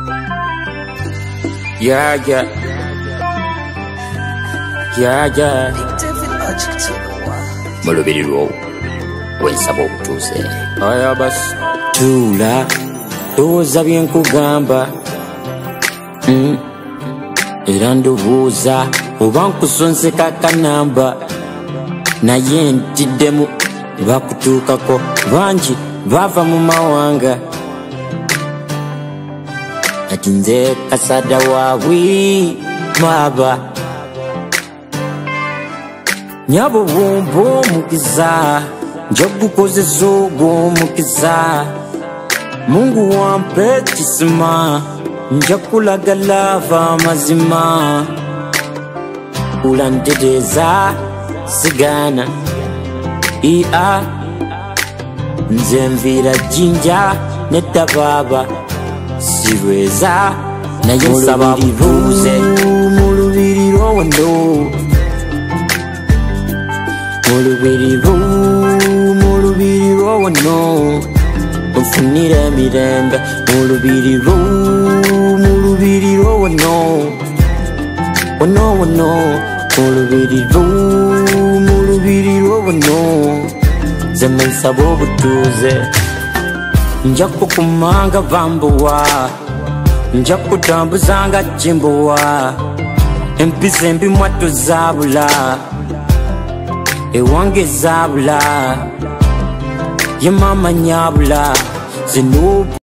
Yeah. Mulubiri lwo wensaba obutuuze. Aya basi tuula ndowooza bye nkugamba, era ndowooza oba nkusonseka akanamba, naye ntiddemu bakutuukako bangi bava mu mawanga. Ati nze kasada waabwe mwaba nyabo bumbo mukiza njagukozesa ogw'omukiza. Mungu wampe kisima njakulaga lava mazima. Ulanteteza sigana ia nze nvira jinja netababa siweza naye nsaba butuuze. Mulubiri lwowendo mulubiri lwowono nfunira emirembe. Mulubiri lwowono wono mulubiri lwowono nze nsaba obutuuze. Nja kukumanga bambuwa, nja kutambuzanga jimbuwa, empisa embi mwattu zaabula ewange zaabula ye mama nyabula zino.